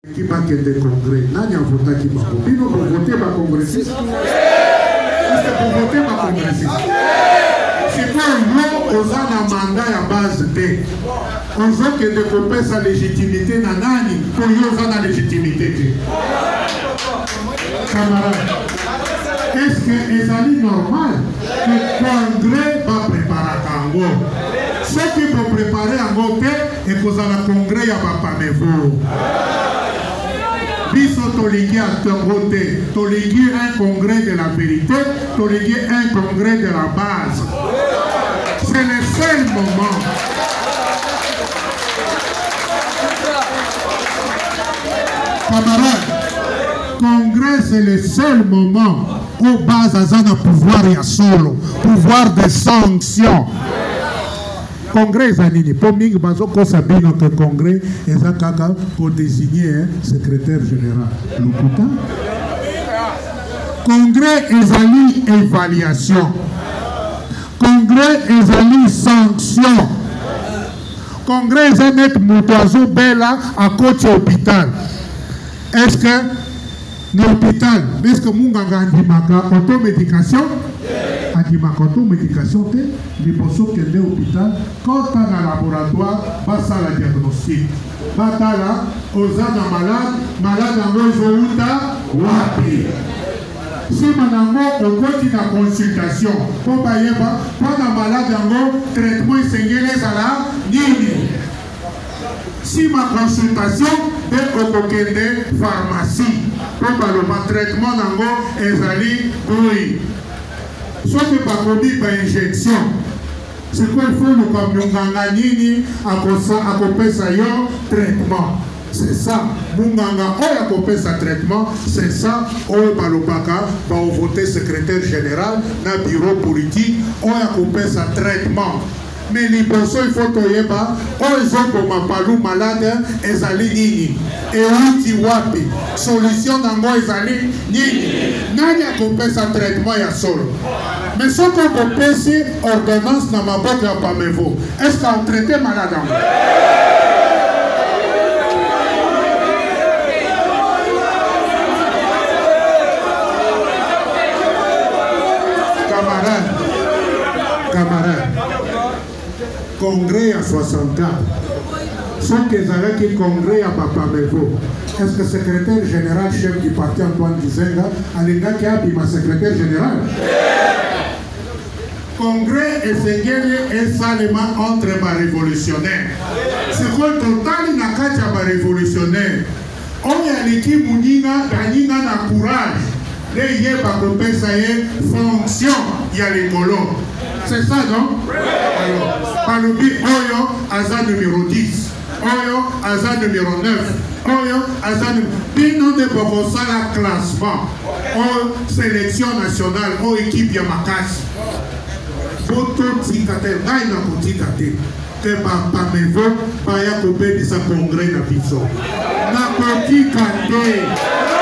Qui va qu'il y ait des congrès, n'a rien voté qui va voter. Nous pour voter ma congressiste. Est-ce que pour voter ma congressiste? C'est quoi nous, aux un mandat à base de. On veut que de couper sa légitimité, nanani, pour nous, on a la légitimité. Camarades, est-ce que c'est normal que le congrès va préparer un Congo? Ceux qui vont préparer un Congo, et que vous avez un congrès, il n'y a pas de vous. Biso toligi à Toronté, toligi un congrès de la vérité, toligi un congrès de la base. C'est le seul moment. Camarades, congrès c'est le seul moment où base a un pouvoir et solo, pouvoir de sanction. Congrès Zanini, pour ming bazo ko sabino que congrès eza kaka pour désigner un secrétaire général. Lukuta. Congrès ezali évaluation. Congrès ezali sanction. Congrès ezanet mutoazo bela à côté hôpital. Est-ce que l'hôpital, est-ce que munganga andimaka automédication? Andimaka automédication te, les personnes qui sont à l'hôpital, quand tu as un laboratoire, va ça la diagnostic. Va ça là, aux gens malade en Rojouta, wapi. Si madame, on continue la consultation, pour pas y avoir, pendant malade en traitement, c'est les ala, nini. Si ma consultation est au de pharmacie, pour le traitement d'ango, ezali, oui. Soit que pas commis par injection. C'est quoi il faut le camion ganganini à couper ça traitement. C'est ça. Munganga, on a coupé sa traitement. C'est ça. On va le baka, va voter secrétaire général, dans le bureau politique. On a coupé sa traitement. Mais les personnes, il faut que yeba, ils ont pour ma palou malade, ils allaient nini. Et outi wapi. Solution d'ango, ils allaient nini. Nani a coupé sa traitement, il y a solo. Mais ce qu'on peut c'est ordonnance dans ma boîte à Pamevo. Est-ce qu'on traite malade en Camarades, congrès à 64. Ceux qui ont congrès à Pamevo. Est-ce que le secrétaire général chef du parti Antoine Gizenga a les gars qui a ma secrétaire général? Congrès et Sengele est seulement entre les révolutionnaires. C'est quoi le total n'a qu'à les révolutionnaires? On y a l'équipe Mounina, Danina n'a courage. Les yeux par le fonction, il y a les colons. C'est ça, non? Alors, par le but, Oyo, Aza numéro 10. Oyo, Aza numéro 9. Oyo, Aza numéro 10. Puis nous devons faire un classement. Oyo, sélection nationale, Oyo, équipe Yamakas. Boto Tikate, Gaina Kotikate, que Pamevo, Paya Kopé, de sa congrès na Piso. Na Kotikate.